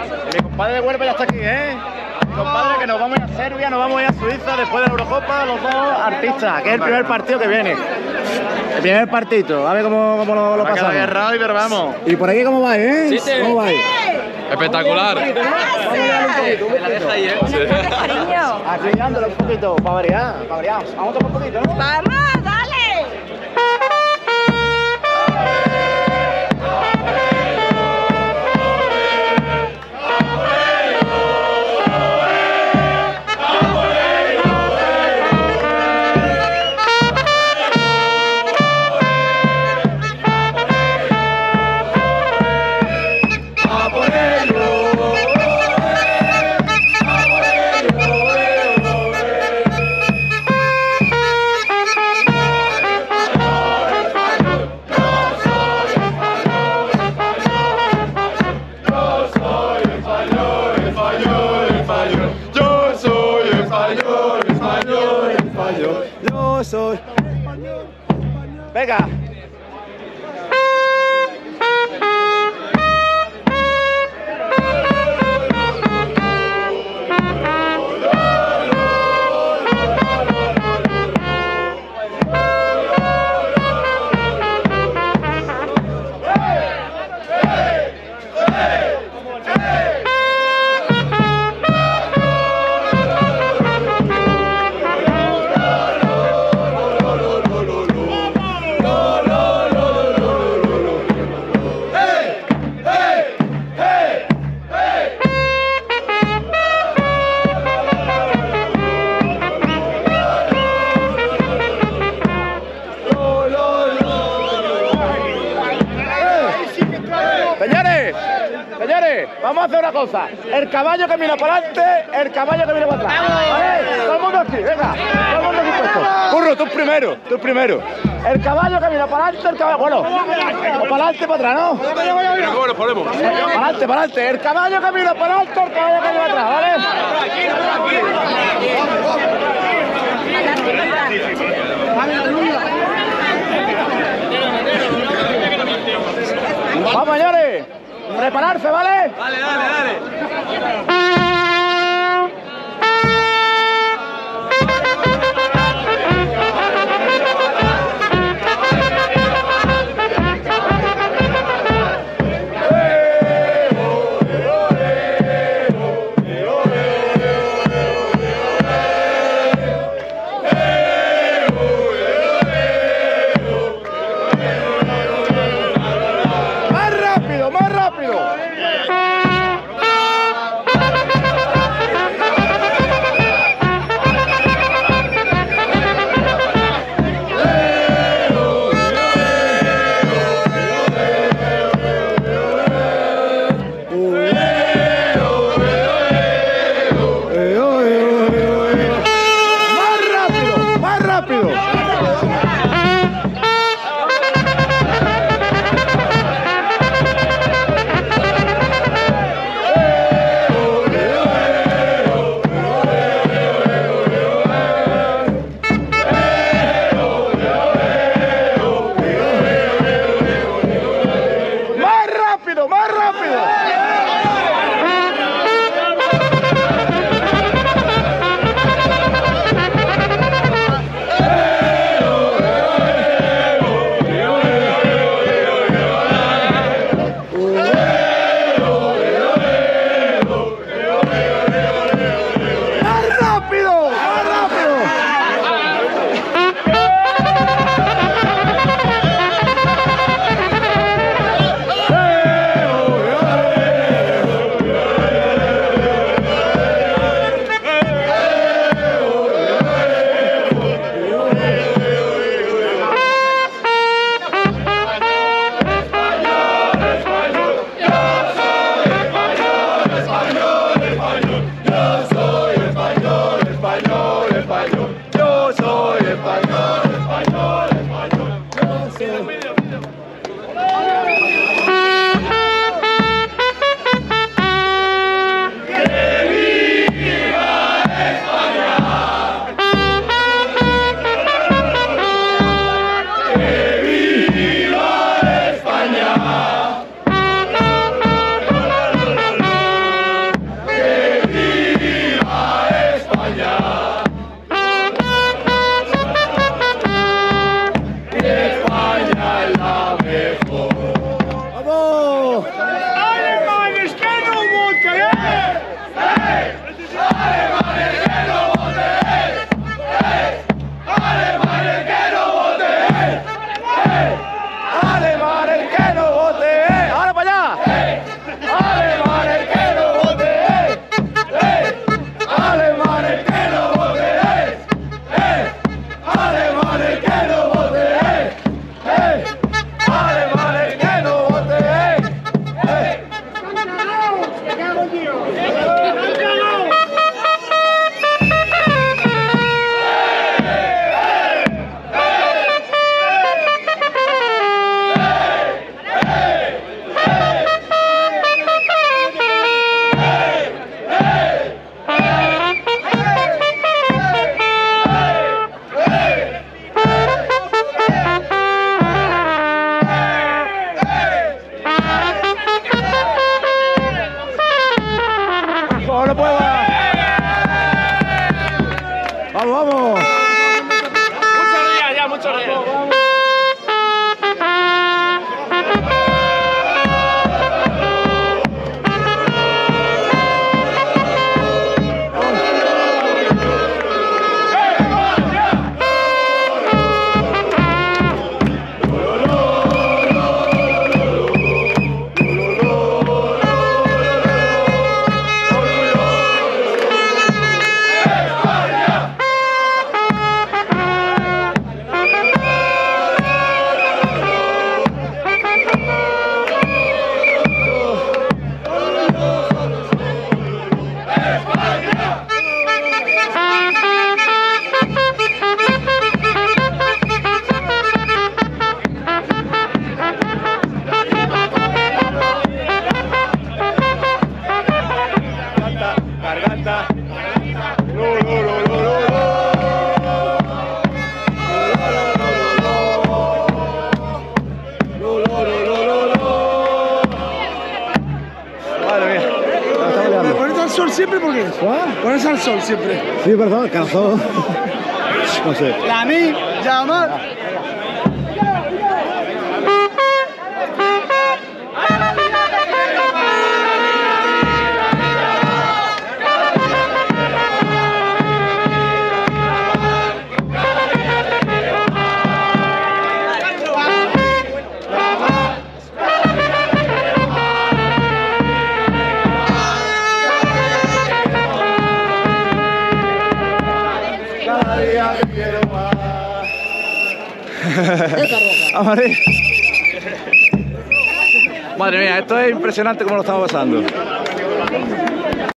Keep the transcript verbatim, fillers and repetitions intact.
Mi compadre de Huelva ya está aquí, ¿eh? Mi compadre, que nos vamos a ir a Serbia, nos vamos a ir a Suiza después de la Eurocopa, los dos artistas, que es el primer partido que viene. El primer partido, a ver cómo, cómo lo, lo pasamos. Aguerrado, pero vamos. ¿Y por aquí cómo vais, eh? Sí, sí. ¿Cómo vais? Espectacular. Vamos a darle un poquito, un poquito. La deja ahí, ¿eh? Aquí dándole un poquito, para variar, para variar. Vamos a tomar un poquito, ¿no? ¡Vamos, dale! Yo soy español. Venga. Señores, señores, vamos a hacer una cosa. El caballo que mira para adelante, el caballo que mira para atrás. ¿Vale? Todo el mundo aquí, venga. Todo el mundo aquí puesto. Curro, tú primero, tú primero. El caballo que mira para adelante, el caballo. Bueno, o para adelante, para atrás, ¿no? ¿Cómo nos ponemos? Para adelante, para adelante. El caballo que mira para adelante, el caballo que mira para atrás, ¿vale? Vamos, señores. Prepararse, ¿vale? Dale, dale, dale. Más rápido, más rápido. ¡No puedo! ¡Vamos, vamos! Muchos días ya, muchos días. Garganta. No, no, no, no, no, Madre mía. ¿Me pones al sol siempre por qué? ¿Pones al sol siempre? Sí, perdón, calzón. No sé. La mí, llamar. Amarillo. Madre mía, esto es impresionante como lo estamos pasando.